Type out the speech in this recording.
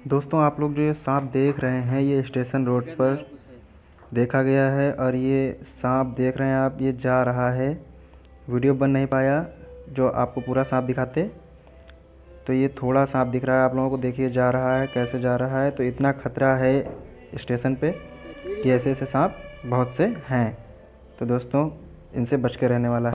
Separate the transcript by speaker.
Speaker 1: दोस्तों आप लोग जो ये सांप देख रहे हैं ये स्टेशन रोड पर देखा गया है और ये सांप देख रहे हैं आप, ये जा रहा है। वीडियो बन नहीं पाया जो आपको पूरा सांप दिखाते, तो ये थोड़ा सांप दिख रहा है आप लोगों को। देखिए जा रहा है, कैसे जा रहा है। तो इतना खतरा है स्टेशन पे कि ऐसे ऐसे सांप बहुत से हैं। तो दोस्तों इनसे बच के रहने वाला है।